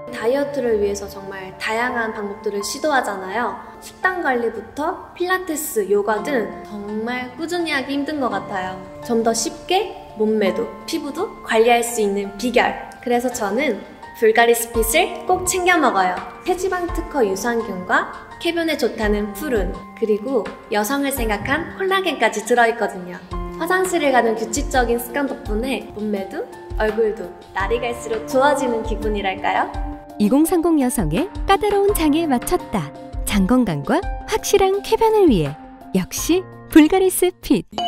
다이어트를 위해서 정말 다양한 방법들을 시도하잖아요. 식단 관리부터 필라테스, 요가 등 정말 꾸준히 하기 힘든 것 같아요. 좀 더 쉽게 몸매도 피부도 관리할 수 있는 비결, 그래서 저는 불가리 스핏을 꼭 챙겨 먹어요. 체지방 특허 유산균과 쾌변에 좋다는 푸른, 그리고 여성을 생각한 콜라겐까지 들어있거든요. 화장실을 가는 규칙적인 습관 덕분에 몸매도 얼굴도 날이 갈수록 좋아지는 기분이랄까요? 2030 여성의 까다로운 장에 맞췄다. 장 건강과 확실한 쾌변을 위해 역시 불가리 스핏.